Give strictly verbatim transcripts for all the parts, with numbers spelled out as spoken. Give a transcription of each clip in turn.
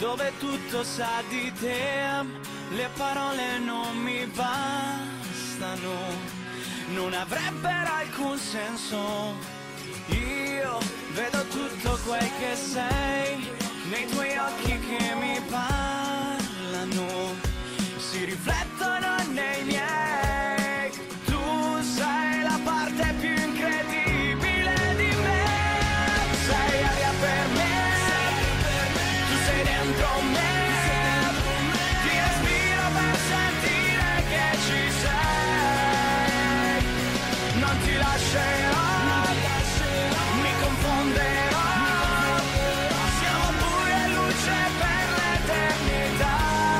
dove tutto sa di te, le parole non mi bastano, non avrebbero alcun senso. Io vedo tutto quel che sei nei tuoi occhi che mi parlano, si riflettono nei miei. Tu sei la parte più incredibile di me, sei aria per me, tu sei dentro me, ti respiro per sentire che ci sei, non ti lascerò, mi confonderò, siamo buio e luce per l'eternità,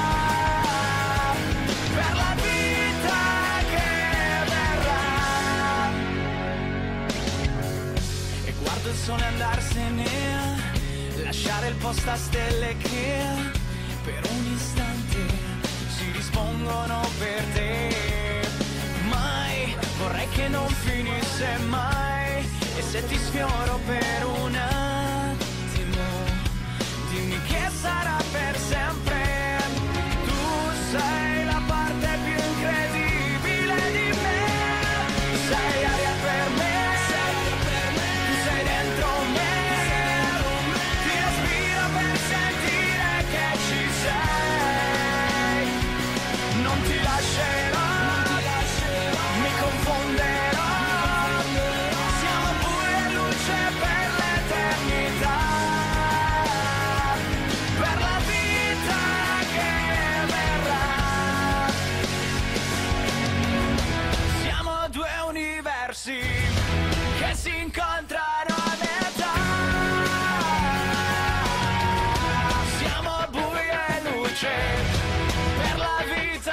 per la vita che verrà. E guardo il sole andarsene, lasciare il posto a stelle che per un istante si dispongono per te. Mai vorrei che non finisse mai, e se ti sfioro per un attimo, dimmi che sarà per sempre. Tu sei la parte più incredibile di me, sei aria per me, tu sei dentro me, ti respiro per sentire che ci sei, non ti lascerò, mi confonderò, siamo buio e luce per l'eternità, per la vita che verrà. Siamo due universi che si incontrano a metà, siamo buio e luce per la vita